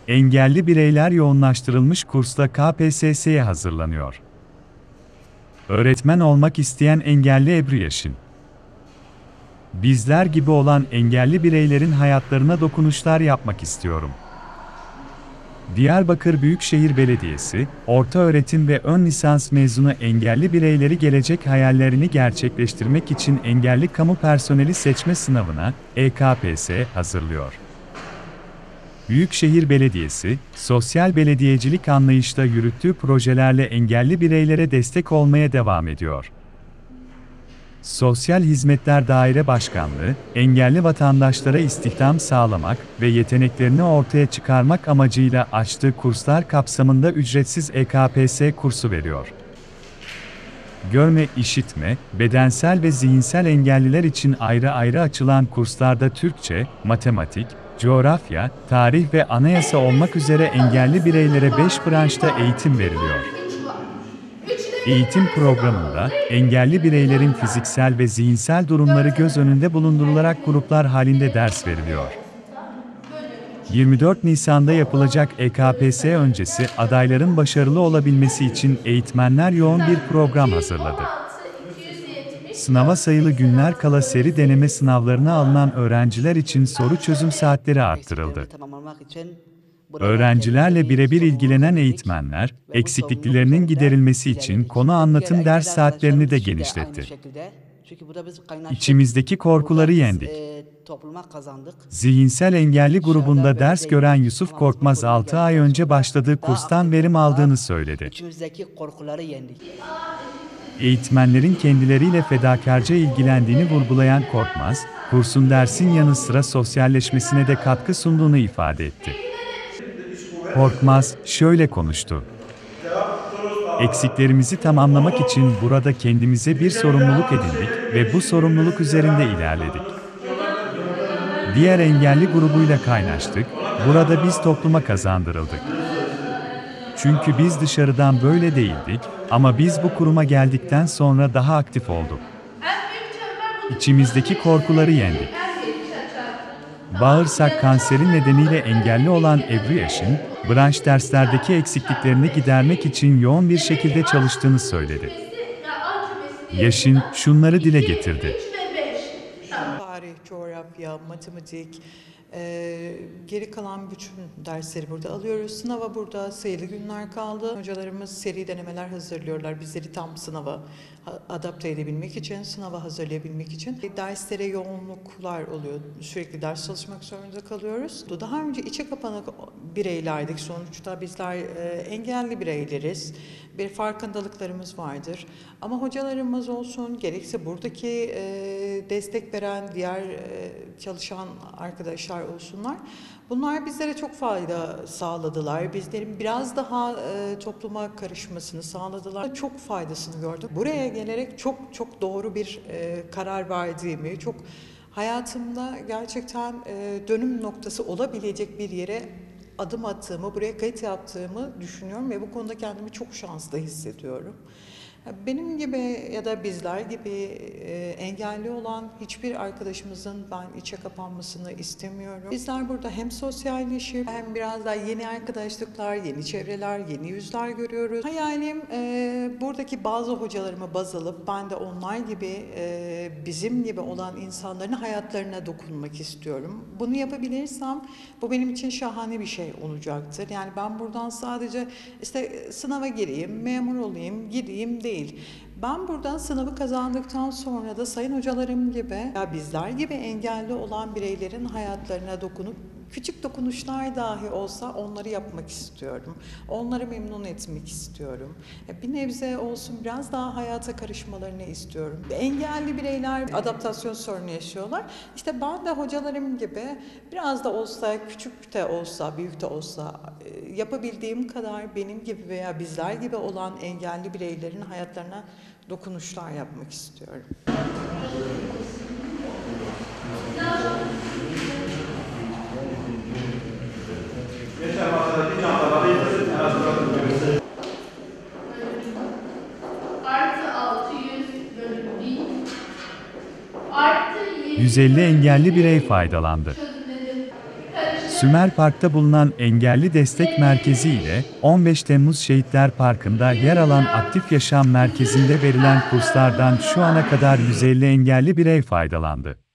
Engelli bireyler yoğunlaştırılmış kursla KPSS'ye hazırlanıyor. Öğretmen olmak isteyen engelli Ebru Yaşin. Bizler gibi olan engelli bireylerin hayatlarına dokunuşlar yapmak istiyorum. Diyarbakır Büyükşehir Belediyesi, ortaöğretim ve ön lisans mezunu engelli bireyleri gelecek hayallerini gerçekleştirmek için engelli kamu personeli seçme sınavına, EKPS, hazırlıyor. Büyükşehir Belediyesi, sosyal belediyecilik anlayışla yürüttüğü projelerle engelli bireylere destek olmaya devam ediyor. Sosyal Hizmetler Daire Başkanlığı, engelli vatandaşlara istihdam sağlamak ve yeteneklerini ortaya çıkarmak amacıyla açtığı kurslar kapsamında ücretsiz EKPS kursu veriyor. Görme, işitme, bedensel ve zihinsel engelliler için ayrı ayrı açılan kurslarda Türkçe, matematik, coğrafya, tarih ve anayasa olmak üzere engelli bireylere 5 branşta eğitim veriliyor. Eğitim programında, engelli bireylerin fiziksel ve zihinsel durumları göz önünde bulundurularak gruplar halinde ders veriliyor. 24 Nisan'da yapılacak EKPS öncesi adayların başarılı olabilmesi için eğitmenler yoğun bir program hazırladı. Sınava sayılı günler kala seri deneme sınavlarına alınan öğrenciler için soru çözüm saatleri arttırıldı. Öğrencilerle birebir ilgilenen eğitmenler, eksikliklerinin giderilmesi için konu anlatım ders saatlerini de genişletti. İçimizdeki korkuları yendik. Zihinsel engelli grubunda ders gören Yusuf Korkmaz 6 ay önce başladığı kurstan verim aldığını söyledi. Eğitmenlerin kendileriyle fedakarca ilgilendiğini vurgulayan Korkmaz, kursun dersin yanı sıra sosyalleşmesine de katkı sunduğunu ifade etti. Korkmaz şöyle konuştu. Eksiklerimizi tamamlamak için burada kendimize bir sorumluluk edindik ve bu sorumluluk üzerinde ilerledik. Diğer engelli grubuyla kaynaştık, burada biz topluma kazandırıldık. Çünkü biz dışarıdan böyle değildik ama biz bu kuruma geldikten sonra daha aktif olduk. İçimizdeki korkuları yendik. Bağırsak kanseri nedeniyle engelli olan Ebru Yaşin, branş derslerdeki eksikliklerini gidermek için yoğun bir şekilde çalıştığını söyledi. Yaşin şunları dile getirdi. Tarih, coğrafya, matematik, geri kalan bütün dersleri burada alıyoruz. Sınava burada sayılı günler kaldı. Hocalarımız seri denemeler hazırlıyorlar. Bizleri tam sınava adapte edebilmek için, sınava hazırlayabilmek için. Derslere yoğunluklar oluyor. Sürekli ders çalışmak zorunda kalıyoruz. Daha önce içe kapanık bireylerdik. Sonuçta bizler engelli bireyleriz. Bir farkındalıklarımız vardır. Ama hocalarımız olsun, gerekse buradaki destek veren diğer çalışan arkadaşlar olsunlar. Bunlar bizlere çok fayda sağladılar. Bizlerin biraz daha topluma karışmasını sağladılar. Çok faydasını gördüm. Buraya gelerek çok doğru bir karar verdiğimi, çok hayatımda gerçekten dönüm noktası olabilecek bir yere adım attığımı, buraya kayıt yaptığımı düşünüyorum ve bu konuda kendimi çok şanslı hissediyorum. Benim gibi ya da bizler gibi engelli olan hiçbir arkadaşımızın ben içe kapanmasını istemiyorum. Bizler burada hem sosyalleşip hem biraz daha yeni arkadaşlıklar, yeni çevreler, yeni yüzler görüyoruz. Hayalim buradaki bazı hocalarımı baz alıp ben de onlar gibi bizim gibi olan insanların hayatlarına dokunmak istiyorum. Bunu yapabilirsem bu benim için şahane bir şey olacaktır. Yani ben buradan sadece işte sınava gireyim, memur olayım, gideyim değil. Ben buradan sınavı kazandıktan sonra da sayın hocalarım gibi ya bizler gibi engelli olan bireylerin hayatlarına dokunup küçük dokunuşlar dahi olsa onları yapmak istiyorum. Onları memnun etmek istiyorum. Bir nebze olsun biraz daha hayata karışmalarını istiyorum. Engelli bireyler adaptasyon sorunu yaşıyorlar. İşte ben de hocalarım gibi biraz da olsa, küçük de olsa, büyük de olsa yapabildiğim kadar benim gibi veya bizler gibi olan engelli bireylerin hayatlarına dokunuşlar yapmak istiyorum. Artı 600 bölü 1000 artı 150 engelli birey faydalandı. Sümer Park'ta bulunan Engelli Destek Merkezi ile 15 Temmuz Şehitler Parkı'nda yer alan Aktif Yaşam Merkezi'nde verilen kurslardan şu ana kadar 150 engelli birey faydalandı.